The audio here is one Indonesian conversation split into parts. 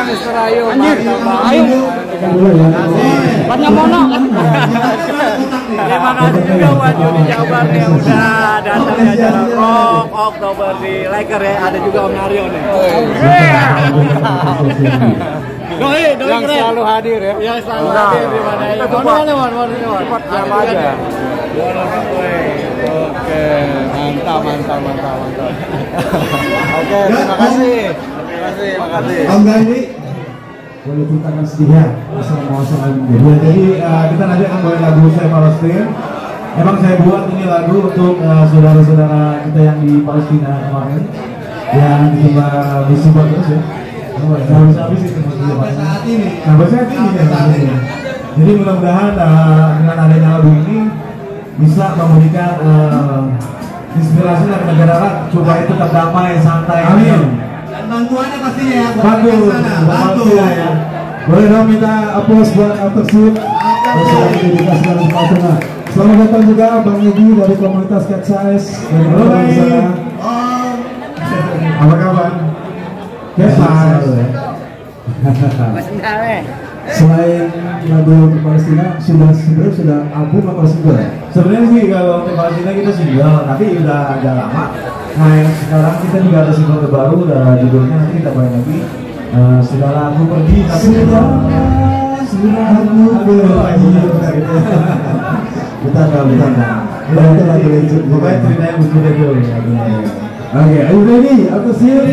Mister Ayu. Ayu. Banyak mono. Terima kasih juga buat Jody Jabar yang udah datang di acara Rock Oktober di Laker ya. Ada juga Om Naryo nih. Doi yang keren. Selalu hadir ya. Yang selalu hadir di mana ya. Mana aja. Oke, mantap. Oke, terima kasih. Om Gandhi, boleh ceritakan sedikit ya masalah ini. Jadi kita nanti akan bawain lagu saya Palestina. Emang saya buat ini lagu untuk saudara-saudara kita yang di Palestina kemarin, yang di musibah terus ya. Habis itu sampai saat ini ya. Jadi mudah-mudahan dengan adanya lagu ini bisa memberikan inspirasi dari negara supaya tetap damai, santai. Amin. Dan bantuannya pastinya ya. Bantu ya. Boleh dong minta aplaus buat Aftersuit. Selamat datang juga Bang Egi dari komunitas Cat Size dari Indonesia. Apa kabar? Cat Size. Selain lagu untuk Palestina sudah album atau single? Sebenarnya sih kalau untuk Palestina kita single, tapi udah agak lama. Nah yang sekarang kita juga ada single terbaru, udah judulnya nanti kita main lagi. Sudah lagu pergi, tapi sudah aku pergi. Kita itu lagu legend. Pokoknya ceritanya berbeda dulu. Oke, are you ready? Aku siap.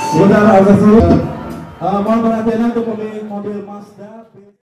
Sebentar, mohon perhatian untuk pemilik mobil Mazda.